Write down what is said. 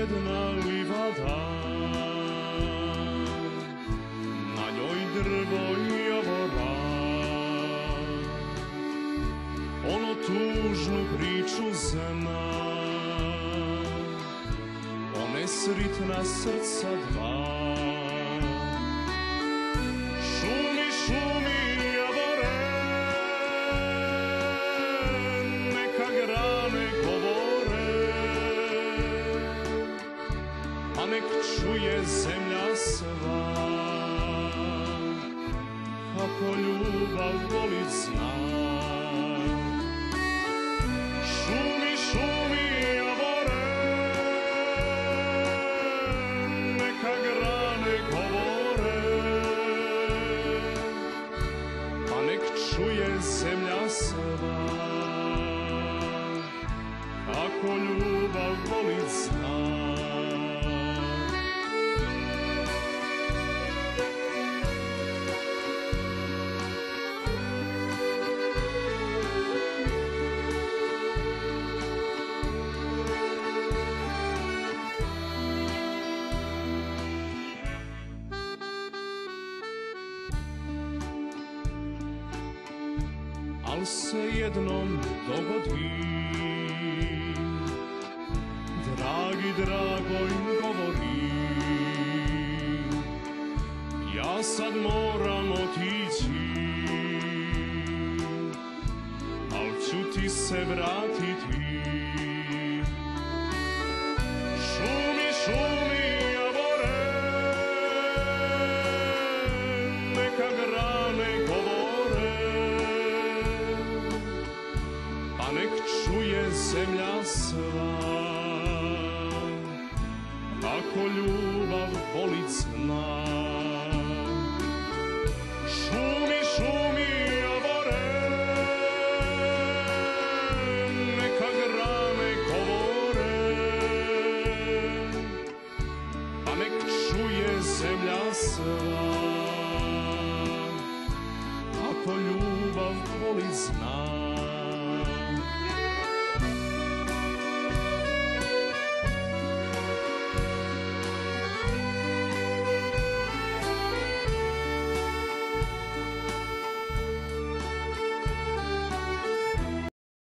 jedna livada, na njoj drvo javora. Ono tužnu priču zna, one sritna srca dva. Šumi, šumi javore, neka grane govore, a nek čuje zemlja sva, kako ljubav voli zna. Šumi, šumi javore, neka grane govore, a nek čuje zemlja sva, kako ljubav voli zna. Al se jednom dogodi, dragi dragoj govori, ja sad moram otići, al ću ti se vratiti. Šumi, šumi javore, neka grane govore, a nek čuje zemlja sva, kako ljubav voli zna. Šumi, šumi javore, neka grane govore, a nek čuje zemlja sva, kako ljubav voli zna.